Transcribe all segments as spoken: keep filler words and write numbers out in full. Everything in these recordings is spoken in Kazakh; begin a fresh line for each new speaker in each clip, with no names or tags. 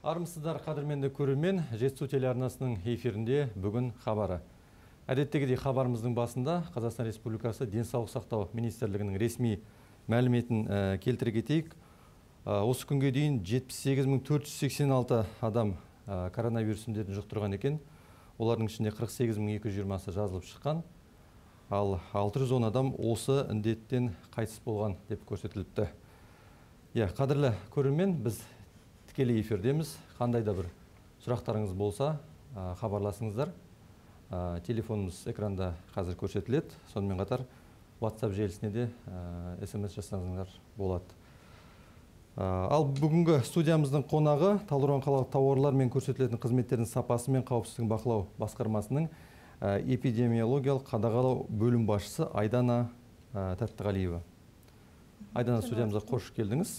Армысыздар, қадірменді көрермен, Жетісу телеарнасының эфирінде бүгін хабары. Әдеттегідей хабарымыздың басында Қазақстан Республикасы Денсаулық сақтау министрлігінің ресми мәліметін келтіре кетейік. Осы күнге дейін жетпіс сегіз мың төрт жүз сексен алты адам коронавирус індетін жұқтырған екен. Олардың ішінде қырық сегіз мың екі жүз жиырмасы жазылып шыққан, ал алты жүз он адам осы індеттен қайтыс болған деп көрсетіліпті. Иә, қадірлі көрермен, біз тікелей эфирдеміз. Қандай да бір сұрақтарыңыз болса, хабарласыңыздар. Телефонымыз экранда қазір көрсетіледі. Сонымен қатар WhatsApp желісіне де смс жасаңыздар болады. Ал бүгінгі студиямыздың қонағы Талдықорған қалалық тауарлар мен көрсетілетін қызметтердің сапасы мен қауіпсіздігін бақылау басқармасының эпидемиологиялық қадағалау бөлім басшысы Айдана Тәттіғалиева. Айдана, студиямызға қош келдіңіз.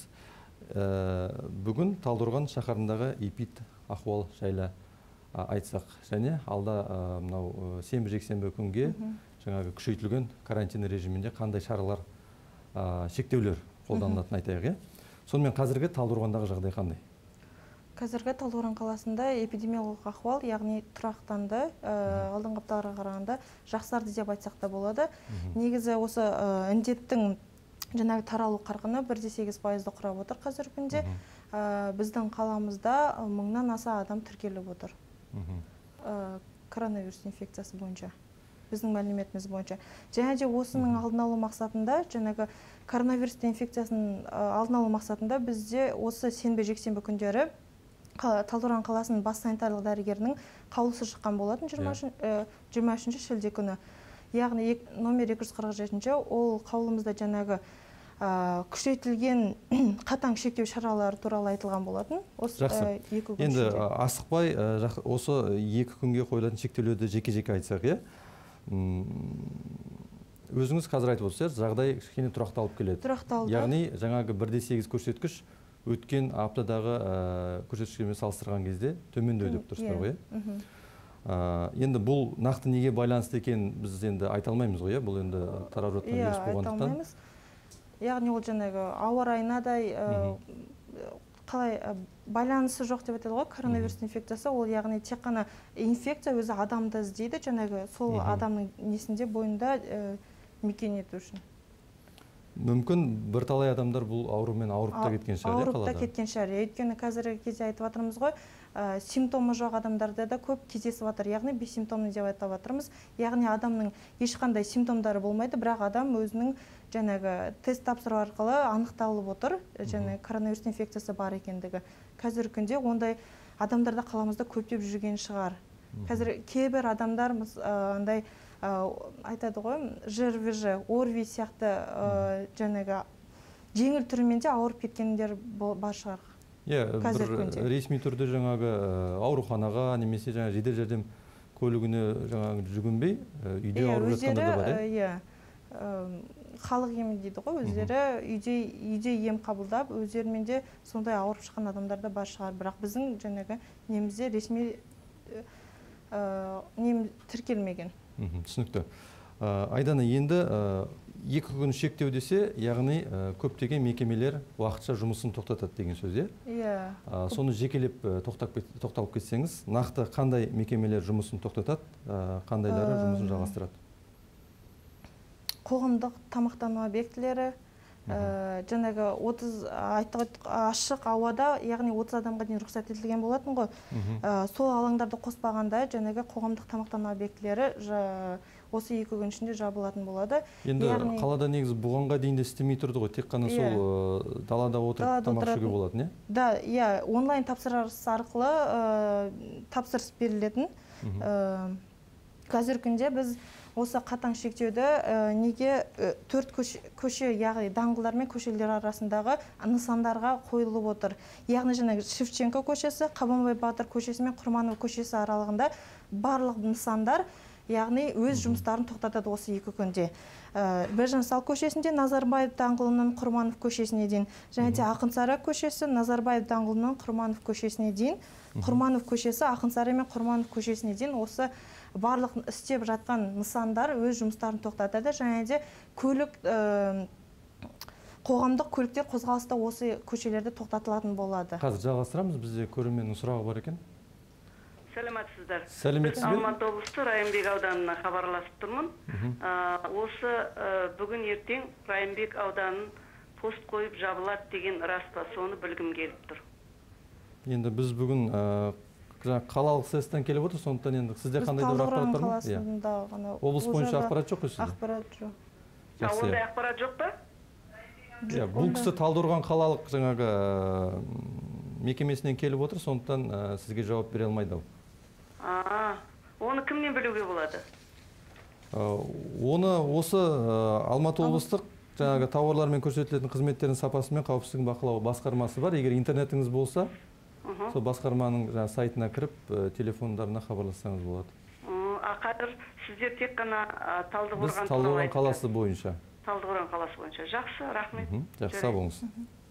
Бүгін Талдықорған шаһарындағы эпид ахуал жайлы айтсақ, және алда мынау сенбі жексенбі күнге жаңағы күшейтілген карантин режимінде қандай шаралар, шектеулер қолданылатынын айтайық. Сонымен қазіргі Талдықорғандағы жағдай қандай?
Қазіргі Талдықорған қаласында эпидемиологиялық ахуал, яғни тұрақтанды, алдыңғы апталарға қарағанда жақсарды деп айтсақ та болады. Негізі осы індеттің жаңағы таралу қарқыны бір де сегіз пайызды құрап отыр қазіргі күнде. Біздің қаламызда мыңнан аса адам тіркеліп отыр. Коронавирус инфекциясы бойынша. Біздің мәліметіміз бойынша. Және де осының алдын алу мақсатында, жаңағы коронавирус инфекциясының алдын алу мақсатында бізде осы сенбі жексенбі күндері Талдықорған қаласының бас санитарлық дәрігерінің қаулысы шыққан болатын жиырма үшінші шілде күні. Яғни номер екі жүз қырық жетінші ол қаулымызда жаңағы күшейтілген қатаң шектеу шаралары туралы айтылған болатын.
Жақсы. Енді асықпай, осы екі күнге қойылатын шектеулерді жеке-жеке айтсақ, е? Өзіңіз қазір айтып отырсыз, жағдай кішкене тұрақталып келеді.
Тұрақталды.
Яғни жаңағы бір де сегіз көрсеткіш өткен аптадағы көрсеткіштермен салыстырған кезде төмендеу деп тұрсыздар ғой. Енді бұл нақты неге байланысты екен біз енді айта алмаймыз ғой, бұл енді тарап жатқан вирус болғандықтан.
Яғни ол жаңағы ауа райынадай қалай байланысы жоқ деп айтады ғой, коронавирус инфекциясы, ол яғни тек қана инфекция өзі адамды іздейді, жаңағы сол адамның несінде бойында мекен ету үшін.
Мүмкін бірталай адамдар бұл аурумен ауырып та кеткен шығар,
ауырып та кеткен шығар. Өйткені қазіргі кезде айтып жатырмыз ғой, симптомы жоқ адамдарда да көп кездесіп жатыр. Яғни бессимптомны деп айтып жатырмыз. Яғни адамның ешқандай симптомдары болмайды, бірақ адам өзінің жаңағы тест тапсыру арқылы анықталып отыр, жаңағы коронавирус инфекциясы бар екендігі. Қазіргі күнде ондай адамдарда қаламызда көптеп жүрген шығар. Қазір кейбір адамдар андай айтады ғой, ЖРВЖ, ОРВИ сияқты жаңағы жеңіл түрімен де ауырып кеткендер бар шығар.
Бір ресми түрде жаңағы ауруханаға немесе жаңағы жедел жәрдем көлігіне жаңағы жүгінбей, үйде ауырып жатқанда да бар,
е? Халық емі дейді ғой, өздері үйде ем қабылдап, өздерімен де сондай ауырып шыққан адамдар да бар шығар. Бірақ біздің жаңағы немізде ресми нем тіркелмеген.
Түсінікті. Айдана, енді екі күн шектеу десе, яғни көптеген мекемелер уақытша жұмысын тоқтатады деген сөз, е? Соны жекелеп тоқталып кетсеңіз, нақты қандай мекемелер жұмысын тоқтатады, қандайлары жұмысын жалғастырады?
Қоғамдық тамақтану объектілері, жаңағы отыз ашық ауада, яғни отыз адамға дейін рұқсат етілген болатын ғой. Сол алаңдарды қоспағанда жаңағы қоғамдық тамақтану объектілері осы екі күн ішінде жабылатын болады.
Енді қалада негізі бұғанға дейін де істемей тұрды ғой, тек қана сол далада отырып тамақ жеуге болады, не?
Да, иә, онлайн тапсырыс арқылы тапсырыс берілетін. Қазіргі күнде біз осы қатаң шектеуді неге төрт көше, яғни даңғылдар мен көшелер арасындағы нысандарға қойылып отыр. Яғни жаңағы Шевченко көшесі, Қабанбай Батыр көшесі мен Құрманов көшесі аралығында барлық нысандар, яғни өз жұмыстарын тоқтатады осы екі күнде. Біржан Сал көшесінде Назарбаев даңғылынан Құрманов көшесіне дейін, және де Ақынсары көшесі Назарбаев даңғылынан Құрманов көшесіне дейін, Құрманов көшесі Ақынсары мен Құрманов көшесіне дейін осы барлық істеп жатқан нысандар өз жұмыстарын тоқтатады, және де көлік қоғамдық көліктер қозғалыста осы көшелерде тоқтатылатын болады.
Қазір жалғастырамыз, бізде көрерменнің сұрағы бар екен.
Сәлеметсіздер.
Сәлеметсіз бе?
Алматы облысы Райымбек ауданына хабарласып тұрмын. Осы бүгін ертең Райымбек ауданын пост қойып жабылады деген рас па, соны білгім келіп тұр.
Енді біз бүгін қалалық сэстен келіп отыр, сондықтан енді сізде қандай да бір ақпарат бар ма? Облыс бойынша ақпарат жоқ қой сізде?
Ақпарат жоқ.
Ондай ақпарат жоқ па?
Бұл кісі Талдықорған қалалық жаңағы мекемесінен келіп отыр, сондықтан сізге жауап бере алмайды.
Оны кімнен білуге болады?
Оны осы Алматы облыстық жаңағы тауарлар мен көрсетілетін қызметтердің сапасы мен қауіпсіздігін бақылау басқармасы бар. Егер интернетіңіз болса, сол басқарманың сайтына кіріп, телефондарына хабарлассаңыз болады.
Қазір сіздер тек қана Талдықорған
Біз Талдықорған қаласы бойынша.
Талдықорған қаласы бойынша. Жақсы, рахмет.
Жақсы, сау болыңыз.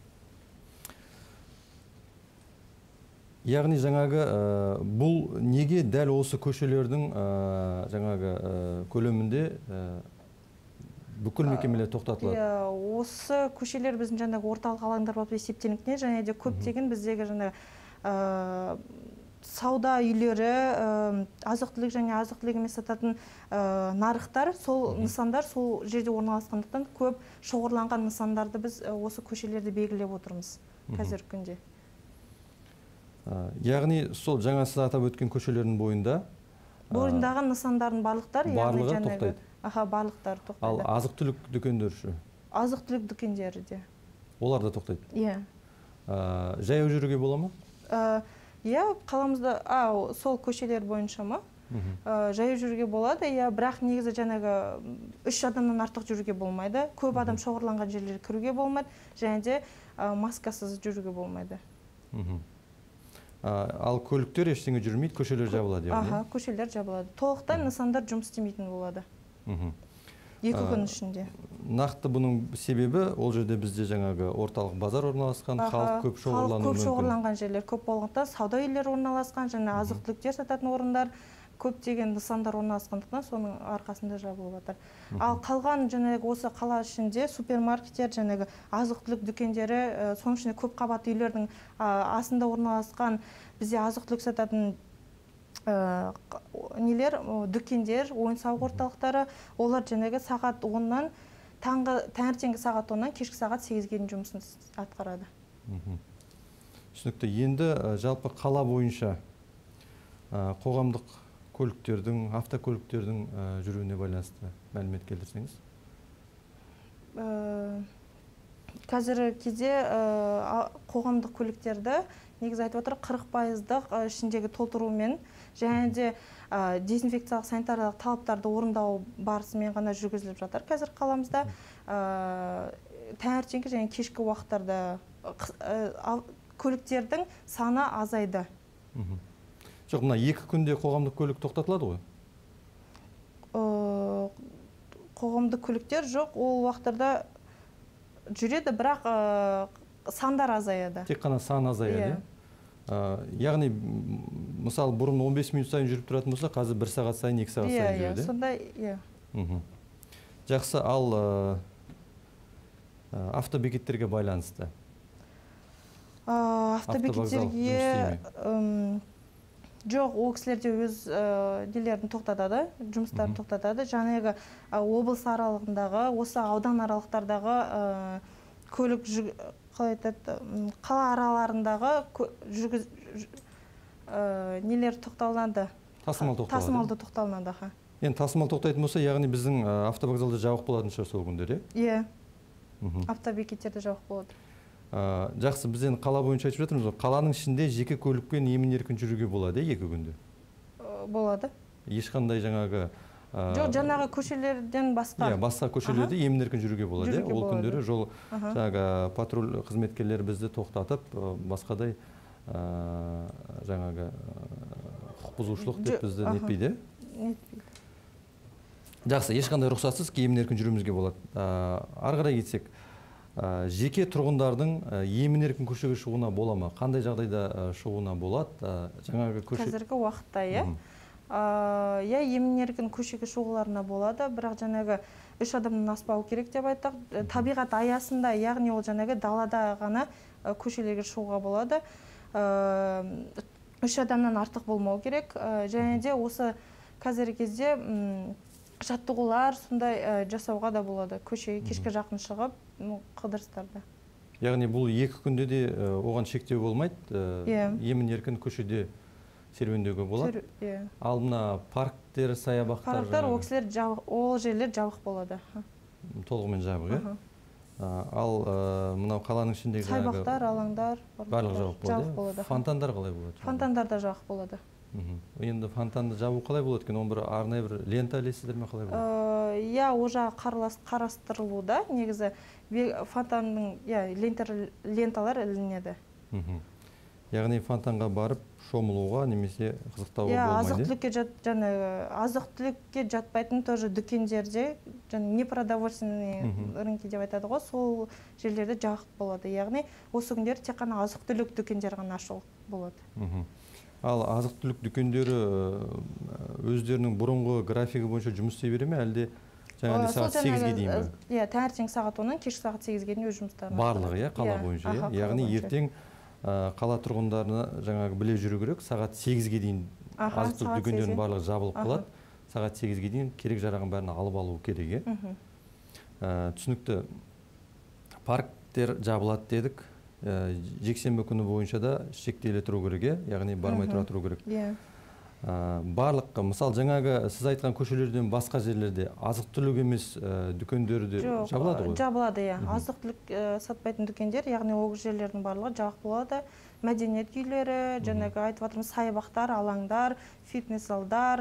Яғни жаңағы бұл неге дәл осы көшелердің жаңағы көлемінде бүкіл мекемелер тоқтатылады?
Осы көшелер біздің жаңағы орталық алаңдар болып есептелінетіне, және де көптеген біздегі жаңағы сауда үйлері, азық-түлік және азық-түлік емес сататын нарықтар, сол нысандар сол жерде орналасқандықтан көп шоғырланған нысандарды біз осы көшелерді белгілеп отырмыз қазіргі күнде.
Яғни сол жаңа сіз атап өткен көшелердің бойында
бойындағы нысандардың барлықтары
барлығы тоқтайды.
Аха, барлықтары тоқтайды.
Ал азық-түлік дүкендері ше?
Азық-түлік дүкендері де.
Олар да тоқтайды?
Иә.
Жаяу жүруге бола ма?
Иә, қаламызда сол көшелер бойынша ма? Жаяу жүруге болады, иә, бірақ негізі жаңағы үш адамнан артық жүруге болмайды. Көп адам шоғырланған жерлерге кіруге болмайды, және де маскасыз жүруге болмайды.
Ал көліктер ештеңе жүрмейді, көшелер жабылады?
Аха, көшелер жабылады. Толықтай нысандар жұмыс істемейтін болады. Екі күн ішінде.
Нақты бұның себебі, ол жерде бізде жаңағы орталық базар орналасқан, халық көп шоғырлануы мүмкін.
Көп шоғырланған жерлер көп болғандықтан, сауда үйлері орналасқан, және азық-түліктер сататын орындар, көптеген нысандар орналасқандықтан соның арқасында жабылып жатыр. Ал қалған жаңағы осы қала ішінде супермаркеттер, жаңағы азық-түлік дүкендері, соның ішінде көп қабатты үйлердің астында орналасқан бізде азық-түлік сататын нелер, дүкендер, ойын-сауық орталықтары, олар жаңағы сағат оннан таңертеңгі сағат оннан кешкі сағат сегізге дейін жұмысын атқарады.
Түсінікті. Енді жалпы қала бойынша қоғамдық көліктердің, автокөліктердің жүруіне байланысты мәлімет келтірсеңіз?
Қазіргі кезде қоғамдық көліктерді негізі айтып отыр, қырық пайыздық ішіндегі толтырумен және де дезинфекциялық санитариялық талаптарды орындау барысымен ғана жүргізіліп жатыр қазір қаламызда. Таңертеңгі және кешкі уақыттарда көліктердің саны азайды.
Жоқ, мына екі күнде қоғамдық көлік тоқтатылады ғой?
Қоғамдық көліктер жоқ, ол уақыттарда жүреді, бірақ сандар азаяды.
Тек қана сан азаяды? Яғни, мысалы, бұрын он бес минут сайын жүріп тұратын болса, қазір бір сағат сайын, екі сағат сайын жүреді?
Иә, сондай, иә.
Жақсы, ал автобекеттерге байланысты?
Автобекеттерге жоқ, ол кісілерде өз нелерін тоқтатады, жұмыстарын тоқтатады. Жаңағы облыс аралығындағы, осы аудан аралықтардағы көлік қала араларындағы нелер тоқталынады.
Тасымал тоқталады?
Тасымалды тоқталынады.
Енді тасымал тоқтайтын болса, яғни біздің автобекеттерде жабық болатын шығар сол күндер,
иә? Иә, автобекеттерде жабық болады.
Жақсы, біз енді қала бойынша айтып жатырмыз, қаланың ішінде жеке көлікпен емін-еркін жүруге болады, екі күнде?
Болады.
Ешқандай жаңағы...
Жоқ, жаңағы көшелерден басқа.
Басқа көшелерде емін-еркін жүруге болады. Ол күндері жол патруль қызметкерлері бізді тоқтатып, басқадай жаңағы құқық бұзушылық деп бізді нетпейді?
Нетпейді.
Жақсы, ешқандай рұқсатсыз емін-еркін жүруімізге болады. Ары қарай кетсек, жеке тұрғындардың емін-еркін көшеге шығуына бола ма? Қандай жағдайда шығуына болады?
Қазіргі уақытта, иә? иә, емін еркін көшеге шығуларына болады, бірақ жаңағы үш адамнан аспау керек деп айттық. Табиғат аясында, яғни ол жаңағы далада ғана көшелерге шығуға болады. Үш адамнан артық болмау керек. Және де осы қазіргі кезде жаттығулар сондай жасауға да болады. Көшеге кешке жақын шығып, қыдырыстарда.
Яғни бұл екі күнде де оған шектеу болмайды. Емін еркін көшеде серуендеуге болады. Ал мына парктер, саябақтар...
Парктар, ол жерлер жабық болады.
Толығымен жабық, е? Ал мынау қаланың ішіндегі...
Саябақтар, алаңдар...
Барлық жабық болады. Фонтандар қалай болады?
Фонтандар да жабық болады.
Енді фонтанды жабу қалай болады екен? Оның бір арнайы бір лента ілесіздер ме қалай болады?
Иә, ол жағы қарастырылуда. Негізі фонтанның ленталар ілінеді.
Яғни фонтанға барып шомылуға немесе қызықтауға болмайды?
Азық-түлікке жатпайтын тоже дүкендерде, непродовольственный рынки деп айтады ғой, сол жерлерде жабық болады. Яғни осы күндер тек қана азық-түлік дүкендер ғана ашық болады.
Ал азық-түлік дүкендері өздерінің бұрынғы графигі бойынша жұмыс істей бере ме, әлде жаңағыдай сағат сегізге дейін бе?
Иә, таңертең сағат оннан кешкі сағат сегізге дейін өз жұмыстарын.
Барлығы, иә, қала бойынша. Яғни ертең қала тұрғындарына жаңағы біле жүру керек, сағат сегізге дейін азық-түлік дүкендерінің барлығы жабылып қалады. Сағат сегізге дейін керек жарағын бәрін алып алу керек, е? Түсінікті. Парктер жабылады дедік. Жексенбі күні бойынша да шектеле тұру керек, яғни бармай тұра тұру керек. Барлық, мысал жаңағы сіз айтқан көшелерден басқа жерлерде азық-түлік емес дүкендері жабылады ғой?
Жабылады, иә. Азық-түлік сатпайтын дүкендер, яғни ол жерлердің барлығы жабық болады. Мәдениет үйлері, жаңағы айтып отырмыз саябақтар, алаңдар, фитнес-залдар,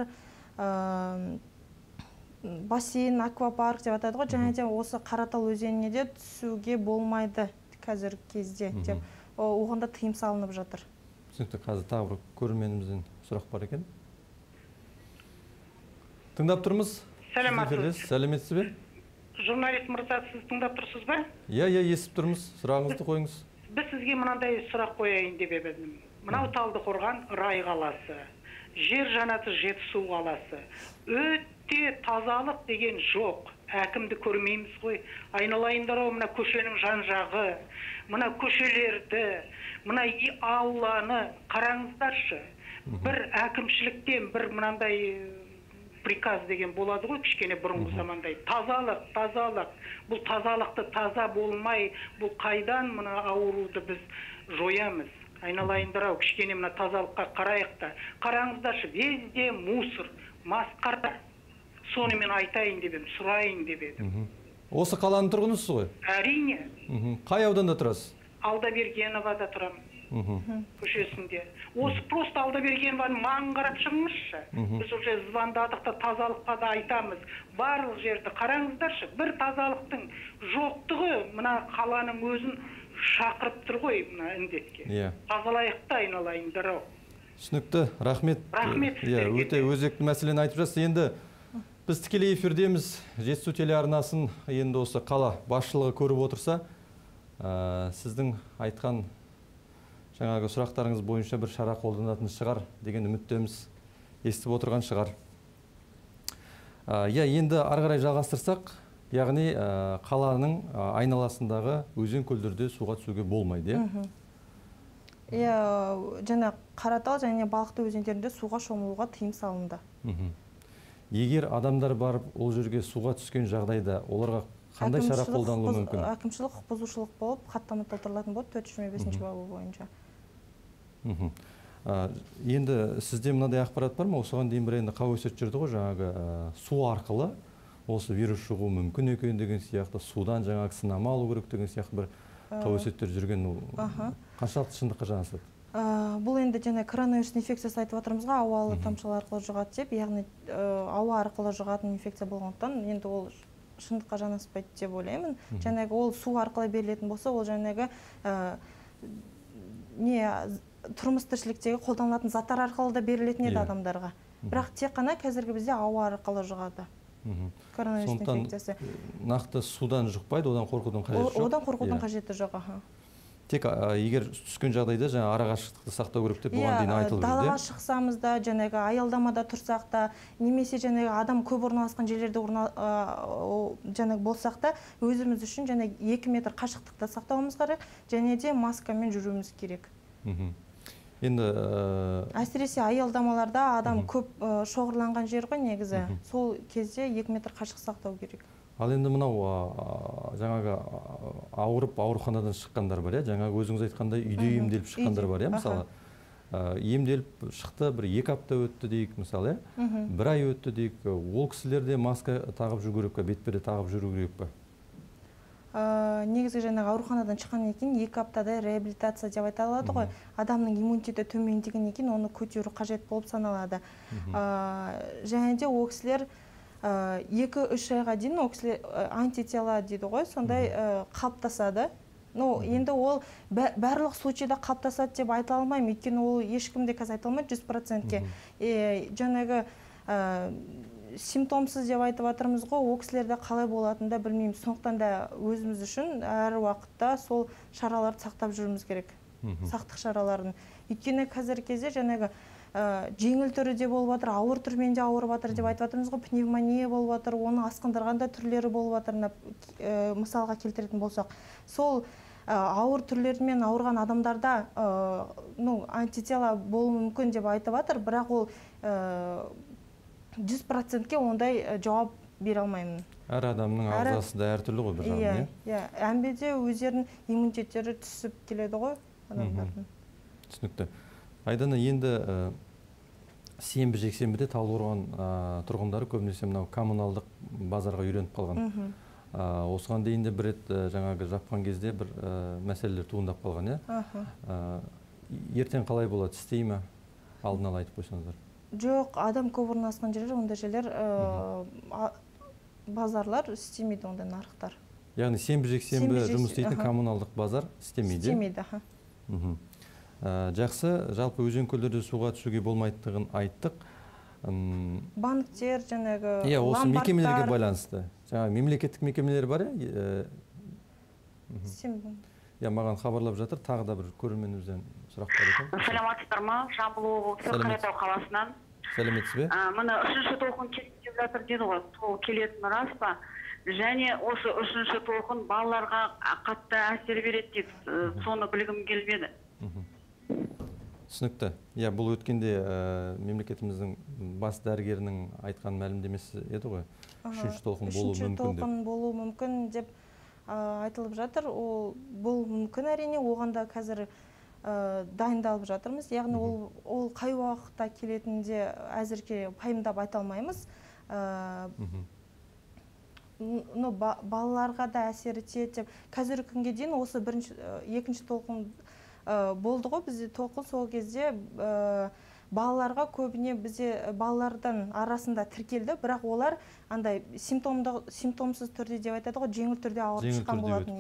бассейн, аквапарк деп атады ғой. Және де осы Қаратал өзеніне де түсуге болмайды қазіргі кезде деп, оғанда тыйым салынып жатыр.
Түсінікті, қазір тағы бір көрерменімізден сұрақ бар екен. Тыңдап тұрмыз?
Сәлеметсіз.
Сәлеметсіз бе?
Журналист мырза, сіз тыңдап тұрсыз ба?
Иә, иә, естіп тұрмыз. Сұрағыңызды қойыңыз.
Біз сізге мынандай сұрақ қояйын деп едім. Мынау Талдықорған рай қаласы, жер жанаты Жетісу қаласы. Өте тазалық деген жоқ. Әкімді көрмейміз ғой. Айналайындар ау, мына көшенің жан-жағы, мына көшелерді, мына ауланы қараңыздаршы. Бір әкімшіліктен бір мынандай приказ деген болады ғой, кішкене бұрынғы замандай. Тазалық, тазалық. Бұл тазалықты таза болмай, бұл қайдан мына ауруды біз жоямыз? Айналайындар ау, кішкене мына тазалыққа қарайық та. Қараңыздаршы, везде мусор, масқара. Соны мен айтайын деп едім, сұрайын деп едім.
Осы қаланың тұрғынысыз ғой?
Әрине.
Қай ауданда тұрасыз?
Алдабергеновада тұрамын. Көшесінде. Осы просто Алдабергенованың маңын қарап шығыңызшы. Біз уже звондадық та тазалыққа да айтамыз. Барлық жерді қараңыздаршы. Бір тазалықтың жоқтығы мына қаланың өзін шақырып тұр ғой мына індетке. Тазалайықта айналайындар ау.
Түсінікті, рахмет.
Рахмет.
Өте өзекті мәселені айтып жатсыз. Енді біз тікелей эфирдеміз. Жетісу телеарнасын енді осы қала басшылығы көріп отырса, сіздің айтқан жаңағы сұрақтарыңыз бойынша бір шара қолданатын шығар деген үміттеміз, естіп отырған шығар. Иә, енді ары қарай жалғастырсақ, яғни қаланың айналасындағы өзен көлдерде суға түсуге болмайды, е?
Иә, жаңа Қаратал және Балықты өзендерінде суға шомылуға тыйым салынды.
Егер адамдар барып ол жерге суға түскен жағдайда, оларға қандай шара қолданылуы мүмкін?
Әкімшілік құқық бұзушылық болып, хаттама толтырылатын болады төрт жүз жиырма бесінші бабы бойынша.
Енді сізде мынадай ақпарат бар ма? Осыған дейін бір енді қауесет жүрді ғой, жаңағы су арқылы осы вирус шығуы мүмкін екен деген сияқты, судан жаңағы сынама алу керек деген сияқты бір қауесеттер жүрген. Қаншалықты шындыққа жанасады?
Бұл енді және коронавирус инфекциясы айтып отырмызға, ауалы тамшылар арқылы жұғады деп, яғни ауа арқылы жұғатын инфекция болғандықтан, енді ол шындыққа жанаспайды деп ойлаймын. Жаңағы ол су арқылы берілетін болса, ол жаңағы не тұрмыс тіршіліктегі қолданылатын заттар арқылы да берілетін еді адамдарға. Бірақ тек қана қазіргі бізде ауа арқылы жұғады. Коронавирус инфекциясы.
Нақты судан жұқпайды, одан қорқудың қажеті жоқ.
Одан қорқудың қажеті жоқ.
Тек егер түскен жағдайда жаңа арақашықтықты сақтау керек деп бұған дейін айтылып жүрді.
Далаға шықсамыз да, жаңағы аялдамада тұрсақ та, немесе жаңағы адам көп орналасқан жерлерде жаңағы болсақ та, өзіміз үшін жаңағы екі метр қашықтықты сақтауымыз керек, және де маскамен жүруіміз керек.
Енді
әсіресе аялдамаларда адам көп шоғырланған жер ғой негізі. Сол кезде екі метр қашық сақтау керек.
Ал енді мынау жаңағы ауырып ауруханадан шыққандар бар, жаңағы өзіңіз айтқандай үйде емделіп шыққандар бар, мысалы емделіп шықты, бір екі апта өтті дейік, мысалы, бір ай өтті дейік, ол кісілерде маска тағып жүру керек пе, бетперде тағып жүру керек пе?
Негізгі жаңағы ауруханадан шыққаннан кейін екі аптада реабилитация деп айта алады ғой. Адамның иммунитеті төмендегеннен кейін оны көтеру қажет болып саналады. Және де ол кісілер екі-үш айға дейін ол кісілер антитела дейді ғой, сондай қалыптасады. Енді ол барлық случайда қалыптасады деп айта алмаймын, өйткені ол ешкімде қазір айта алмайды жүз процентке. Жаңағы симптомсыз деп айтып жатырмыз ғой, ол кісілерде қалай болатынында білмейміз. Сондықтан да өзіміз үшін әр уақытта сол шараларды сақтап жүрміз керек. Сақтық шараларын. Өйткені қазіргі кезде жаңағы жеңіл түрі де болып жатыр, ауыр түрмен де ауырып жатыр деп айтып жатырмыз ғой, пневмония болып жатыр, оны асқындырған да түрлері болып жатыр, мысалға келтіретін болсақ. Сол ауыр түрлерімен ауырған адамдарда антитела болуы мүмкін деп айтып жатыр, бірақ ол жүз процентке ондай жауап бере алмаймын.
Әр адамның ағзасы да әртүрлі ғой бір жағынан.
Иә, әмбеде өздерінің иммунитеттері түсіп келеді ғой адамдардың.
Түсінікті. Айдана, енді сенбі жексенбіде Талдықорған тұрғындары көбінесе мынау коммуналдық базарға үйреніп қалған. Осыған дейін де бір рет жаңағы жапқан кезде бір мәселелер туындап қалған, иә? Ертең қалай болады, істей ме? Алдын ала айтып қойсаңыздар.
Жоқ, адам көп орналасқан жерлер, ондай жерлер базарлар істемейді, ондай нарықтар.
Яғни сенбі жексенбі жұмыс істейтін коммуналдық базар істемейді?
Істемейді.
Жақсы, жалпы өзен көлдерде суға түсуге болмайтындығын айттық.
Банктер, жаңағы ломбардтар.
Иә, осы мекемелерге байланысты. Жаңағы мемлекеттік мекемелер бар, иә? Иә, маған хабарлап жатыр, тағы да бір көрерменімізден сұрақтар екен.
Саламатсыздар ма? Жамбыл облысы Қаратау қаласынан.
Сәлеметсіз бе?
Мына үшінші толқын келіп жатыр деді ғой, сол келетін рас па? Және осы үшінші толқын балаларға қатты әсер береді дейді, соны білгім келмеді.
Түсінікті. Иә, бұл өткенде мемлекетіміздің бас дәрігерінің айтқан мәлімдемесі еді ғой. Үшінші толқын болуы мүмкін деп.
Үшінші толқын болуы мүмкін деп айтылып жатыр. Бұл мүмкін әрине, оған да қазір дайындалып жатырмыз. Яғни ол қай уақытта келетінде әзірге пайымдап айта алмаймыз. Балаларға да әсері тиеді деп. Қазіргі күнге дейін осы екінші толқын болды ғой, бізде толқын, сол кезде балаларға көбіне бізде балалардан арасында тіркелді, бірақ олар андай симптомсыз түрде деп айтады ғой, жеңіл түрде ауырып шыққан болатын.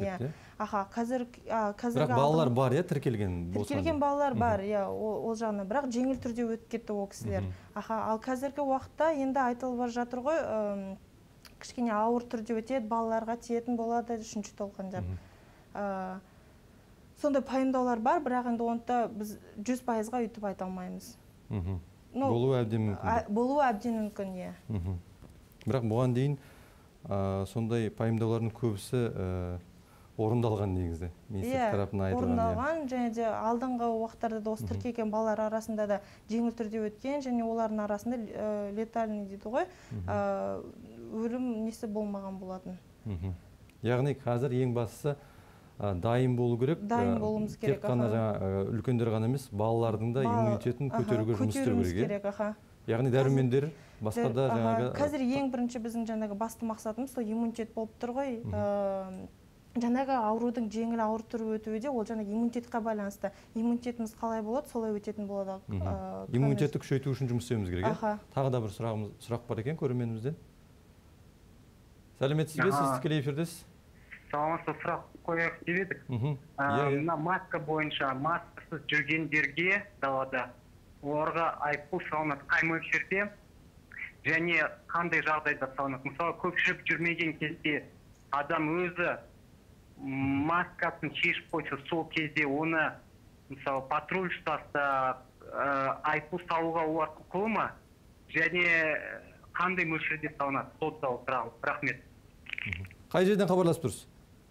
Бірақ балалар бар, иә, тіркелген болса?
Тіркелген балалар бар, иә, ол жағынан, бірақ жеңіл түрде өтіп кетті ол кісілер. Ал қазіргі уақытта енді айтылып жатыр ғой, кішкене ауыр түрде өтеді, балаларға тиетін болады үшінші толқын деп. Сондай пайымдаулар бар, бірақ енді онда біз жүз пайызға үйтіп айта алмаймыз.
Болуы әбден мүмкін.
Болуы әбден мүмкін, иә.
Бірақ бұған дейін сондай пайымдаулардың көбісі орындалған негізде.
Иә, орындалған, және де алдыңғы уақыттарда да осы тіркелген балалар арасында да жеңіл түрде өткен, және олардың арасында летальный дейді ғой, өлім несі болмаған болатын.
Яғни қазір ең бастысы дайын болу керек.
Дайын болуымыз керек.
Тек қана үлкендер ғана емес, балалардың да иммунитетін көтеруге жұмыс істеу керек. Яғни дәрумендер, басқа да жаңағы...
Қазір ең бірінші біздің жаңағы басты мақсатымыз сол иммунитет болып тұр ғой. Жаңағы аурудың жеңіл ауыр түрі өтуде, ол жаңағы иммунитетқа байланысты. Иммунитетіміз қалай болады, солай өтетін болады.
Иммунитетті күшейту үшін жұмыс істеуіміз керек. Тағы да бір сұрақ бар екен көрерменімізден. Сәлеметсіз бе, сіз тікелей эфирдесіз?
Саламатсыз, сұрақ қояйық деп едік. Мына маска бойынша маскасыз жүргендерге далада оларға айыппұл салынады қай мөлшерде және қандай жағдайда салынады? Мысалы, көпшілік жүрмеген кезде адам өзі маскасын шешіп қойса, сол кезде оны мысалы патруль ұстаса айыппұл салуға олар құқылы ма? Және қандай мөлшерде салынады? Сол туралы сұрағым. Рахмет.
Қай жерден хабарласып тұрсыз?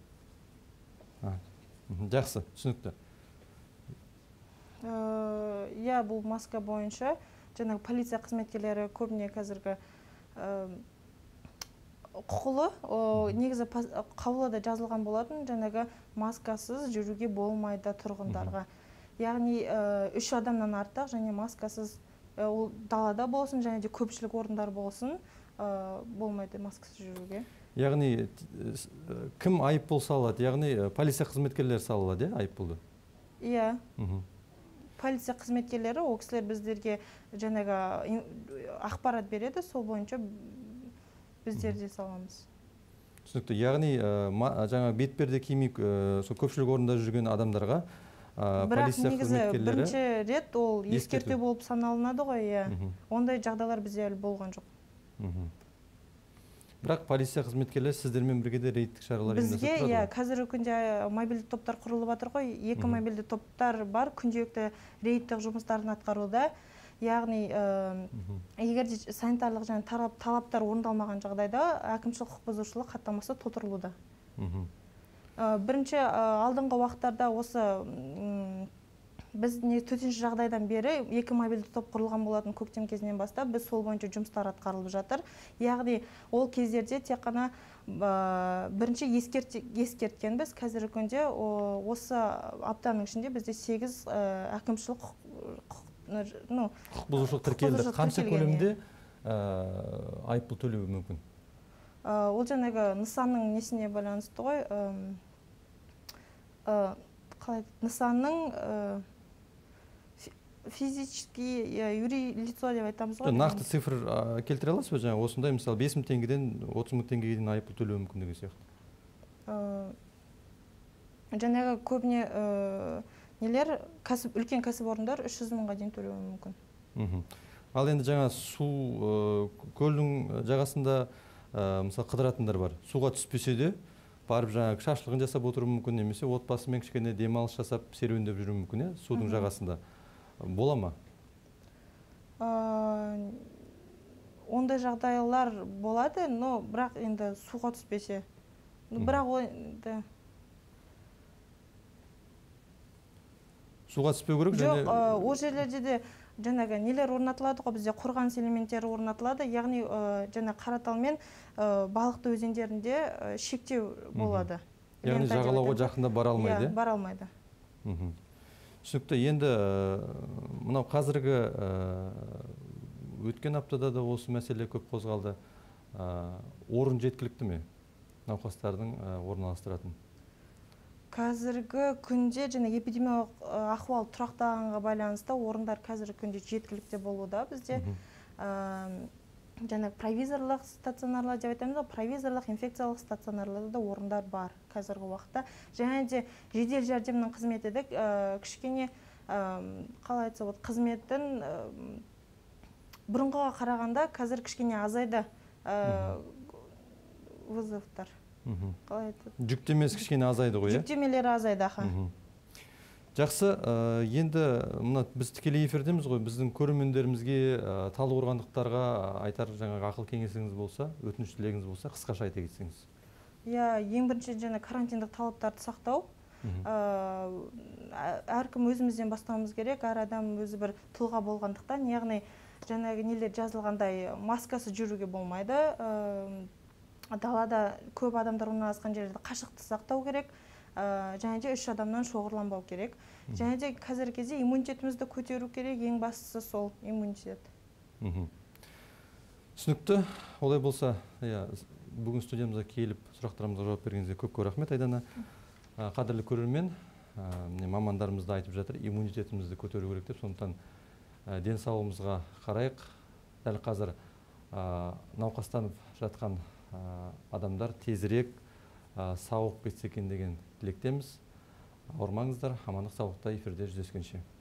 Жақсы, түсінікті.
Иә, бұл маска бойынша жаңағы полиция қызметкерлері көбіне қазіргі құқылы, негізі қаулыда жазылған болатын, жаңағы маскасыз жүруге болмайды тұрғындарға. Яғни үш адамнан артық және маскасыз ол далада болсын, және де көпшілік орындар болсын, болмайды маскасыз жүруге.
Яғни кім айыппұл салады? Яғни полиция қызметкерлері салады, айыппұлды?
Иә. Полиция қызметкерлері, ол кісілер біздерге жаңағы ақпарат береді, сол бойынша біздер де саламыз.
Түсінікті. Яғни жаңа бетперде кимей көпшілік орында жүрген адамдарға полиция қызметкерлері...
Бірақ негізі бірінші рет ол ескерту болып саналынады ғой, ондай жағдайлар бізде әлі болған жоқ.
Бірақ полиция қызметкерлері сіздермен бірге де рейдтік шаралар ұйымдастырып тұрады ғой?
Бізге, қазіргі күнде мобильді топтар құрылып жатыр ғой, екі мобильді топтар бар, күнделікті рейдтік жұмыстарын атқаруда. Яғни, егер де санитарлық және талаптар орындалмаған жағдайда әкімшілік құқық бұзушылық хаттамасы толтырылуда. Бірінші алдыңғы уақыттарда осы біз төтенше жағдайдан бері екі мобильді топ құрылған болатын көктем кезінен бастап, біз сол бойынша жұмыстар атқарылып жатыр. Яғни, ол кездерде тек қана бірінші ескерткен біз қазіргі күнде осы аптаның ішінде бізде сегіз әкімшілік
құқық бұзушылық тіркелді. Қанша көлемде айыппұл төлеуі мүмкін?
Ол жаңағы нысанның несіне байланысты ғой, нысанның физически, юрилицо деп айтамыз ғой.
Нақты цифр келтіре аласыз ба? Жаңа осындай, мысалы, бес мың теңгеден отыз мың теңгеге дейін айыппұл төлеуі мүмкін деген сияқты.
Жаңағы көбіне нелер, үлкен кәсіпорындар үш жүз мыңға дейін төлеуі мүмкін.
Ал енді жаңа су, көлдің жағасында мысалы қыдыратындар бар. Суға түспесе де, барып жаңағы шашлығын жасап отыруы мүмкін, немесе отбасымен кішкене демалыс жасап серуендеп жүруі мүмкін, судың жағасында. Бола ма?
Ондай жағдайлар болады, но бірақ енді суға түспесе. Бірақ ол...
Суға түспеу керек?
Жоқ, ол жерлерде де жаңағы нелер орнатылады ғой, бізде қорғаныс элементтері орнатылады, яғни жаңа Қаратал мен Балықты өзендерінде шектеу болады.
Яғни жағалауға жақында бара алмайды?
Бара алмайды.
Түсінікті, енді мынау қазіргі өткен аптада да осы мәселе көп қозғалды. Орын жеткілікті ме? Науқастардың орналастыратын?
Қазіргі күнде және эпидемиялық ахуал тұрақтағанға байланысты орындар қазіргі күнде жеткілікті болуда бізде. Және провизорлық стационарлар деп айтамыз, провизорлық инфекциялық стационарларда орындар бар қазіргі уақытта. Және де жедел жәрдемнің қызметі де кішкене қалай айтса болады, қызметтің бұрынғыға қарағанда қазір кішкене азайды вызовтар.
Жүктемесі кішкене азайды ғой?
Жүктемелері азайды, аха.
Жақсы, енді біз тікелей эфирдеміз ғой, біздің көрермендерімізге, талдықорғандықтарға айтар жаңағы ақыл кеңесіңіз болса, өтініш тілегіңіз болса, қысқаша айта кетсеңіз.
Иә, ең бірінші жаңа карантиндік талаптарды сақтау. Әркім өзімізден бастауымыз керек, әр адам өзі бір тұлға болғандықтан, яғни жаңағы нелер жазылғандай маскасы жүруге болмайды. Далада көп адамдар орналасқан жерлерде қашықтықты сақтау керек. Және де үш адамнан шоғырланбау керек. Және де қазіргі кезде иммунитетімізді көтеру керек, ең бастысы сол иммунитет.
Түсінікті. Олай болса, бүгін студиямызға келіп сұрақтарымызға жауап бергеніңізге көп-көп рахмет, Айдана. Қадірлі көрермен, мамандарымыз да айтып жатыр, иммунитетімізді көтеру керек деп, сондықтан денсаулығымызға қарайық. Дәл қазір науқастанып жатқан адамдар тезірек сауығып кетсе екен деген тілектеміз. Ауырмаңыздар, амандық саулықта эфирде жүздескенше.